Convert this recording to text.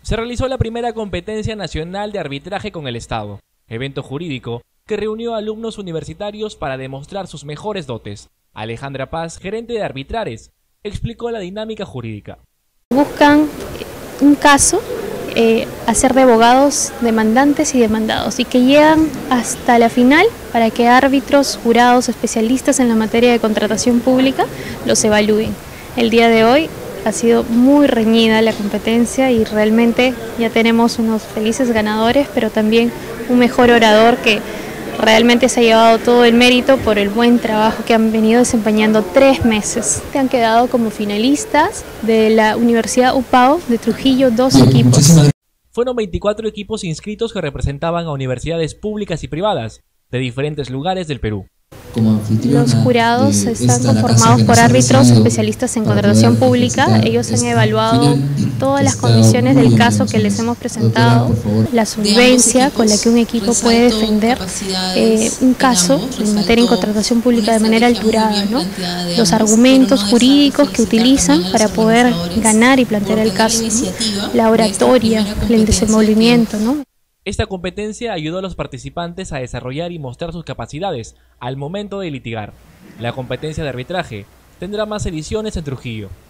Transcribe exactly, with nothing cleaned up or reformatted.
se realizó la primera competencia nacional de arbitraje con el Estado, evento jurídico que reunió a alumnos universitarios para demostrar sus mejores dotes. Alejandra Paz, gerente de Arbitrares, explicó la dinámica jurídica. Buscan un caso, eh, hacer de abogados demandantes y demandados, y que llegan hasta la final para que árbitros, jurados, especialistas en la materia de contratación pública los evalúen. El día de hoy ha sido muy reñida la competencia y realmente ya tenemos unos felices ganadores, pero también un mejor orador que realmente se ha llevado todo el mérito por el buen trabajo que han venido desempeñando tres meses. Se han quedado como finalistas de la Universidad UPAO de Trujillo dos equipos. Fueron veinticuatro equipos inscritos que representaban a universidades públicas y privadas de diferentes lugares del Perú. Los jurados están conformados por árbitros especialistas en contratación pública. Ellos han evaluado todas las condiciones del caso que les hemos presentado, la solvencia con la que un equipo puede defender eh, un caso en materia de contratación pública de manera alturada, ¿no? Los argumentos jurídicos que utilizan para poder ganar y plantear el caso, ¿no? La oratoria, el desenvolvimiento, ¿no? Esta competencia ayudó a los participantes a desarrollar y mostrar sus capacidades al momento de litigar. La competencia de arbitraje tendrá más ediciones en Trujillo.